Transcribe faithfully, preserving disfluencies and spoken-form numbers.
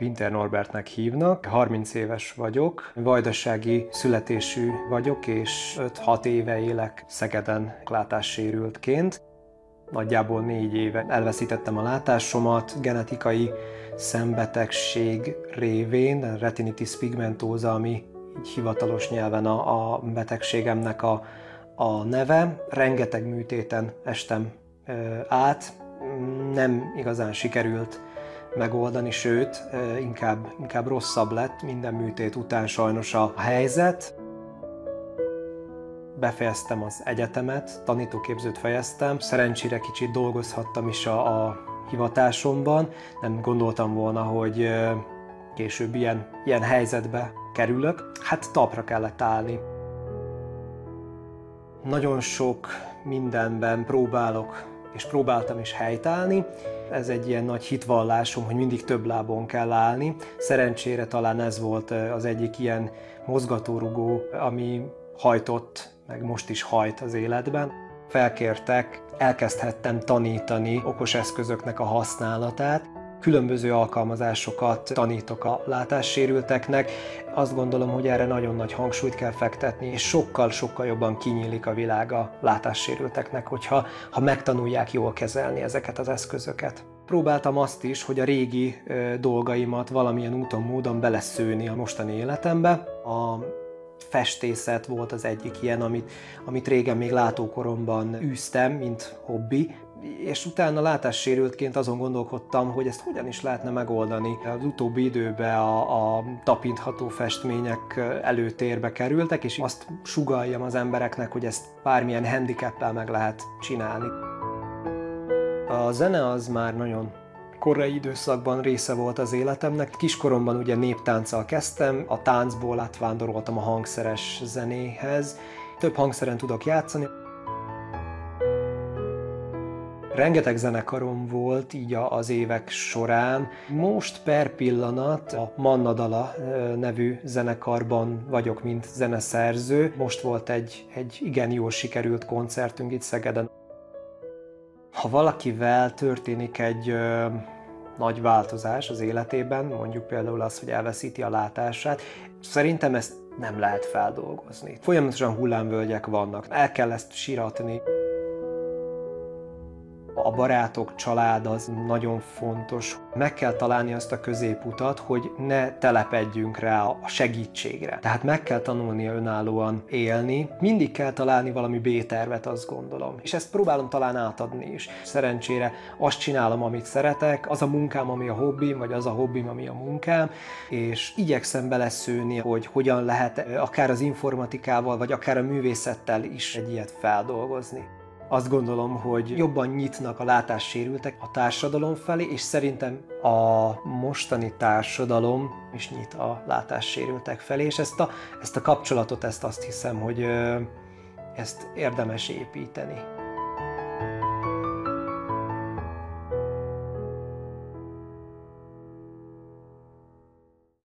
Pintér Norbertnek hívnak, harminc éves vagyok, vajdasági születésű vagyok, és öt-hat éve élek Szegeden látássérültként. Nagyjából négy éve elveszítettem a látásomat, genetikai szembetegség révén, retinitis pigmentosa, ami így hivatalos nyelven a, a betegségemnek a, a neve. Rengeteg műtéten estem ö, át, nem igazán sikerült megoldani, sőt, inkább, inkább rosszabb lett minden műtét után sajnos a helyzet. Befejeztem az egyetemet, tanítóképzőt fejeztem, szerencsére kicsit dolgozhattam is a, a hivatásomban, nem gondoltam volna, hogy később ilyen, ilyen helyzetbe kerülök. Hát talpra kellett állni. Nagyon sok mindenben próbálok, és próbáltam is helytállni. Ez egy ilyen nagy hitvallásom, hogy mindig több lábon kell állni. Szerencsére talán ez volt az egyik ilyen mozgatórugó, ami hajtott, meg most is hajt az életben. Felkértek, elkezdhettem tanítani okos eszközöknek a használatát. Különböző alkalmazásokat tanítok a látássérülteknek. Azt gondolom, hogy erre nagyon nagy hangsúlyt kell fektetni, és sokkal-sokkal jobban kinyílik a világ a látássérülteknek, hogyha ha megtanulják jól kezelni ezeket az eszközöket. Próbáltam azt is, hogy a régi ö, dolgaimat valamilyen úton, módon beleszőni a mostani életembe. A festészet volt az egyik ilyen, amit, amit régen még látókoromban űztem, mint hobbi, és utána látássérültként azon gondolkodtam, hogy ezt hogyan is lehetne megoldani. Az utóbbi időben a, a tapintható festmények előtérbe kerültek, és azt sugalljam az embereknek, hogy ezt bármilyen handicappel meg lehet csinálni. A zene az már nagyon korai időszakban része volt az életemnek. Kiskoromban ugye néptánccal kezdtem, a táncból átvándoroltam a hangszeres zenéhez. Több hangszeren tudok játszani. Rengeteg zenekarom volt így az évek során. Most per pillanat a Manna Dala nevű zenekarban vagyok, mint zeneszerző. Most volt egy, egy igen jól sikerült koncertünk itt Szegeden. Ha valakivel történik egy ö, nagy változás az életében, mondjuk például az, hogy elveszíti a látását, szerintem ezt nem lehet feldolgozni. Folyamatosan hullámvölgyek vannak, el kell ezt siratni. A barátok, család az nagyon fontos. Meg kell találni azt a középutat, hogy ne telepedjünk rá a segítségre. Tehát meg kell tanulnia önállóan élni. Mindig kell találni valami B-tervet, azt gondolom. És ezt próbálom talán átadni is. Szerencsére azt csinálom, amit szeretek, az a munkám, ami a hobbim, vagy az a hobbim, ami a munkám, és igyekszem beleszőni, hogy hogyan lehet akár az informatikával, vagy akár a művészettel is egy ilyet feldolgozni. Azt gondolom, hogy jobban nyitnak a látássérültek a társadalom felé, és szerintem a mostani társadalom is nyit a látássérültek felé, és ezt a, ezt a kapcsolatot, ezt azt hiszem, hogy ezt érdemes építeni.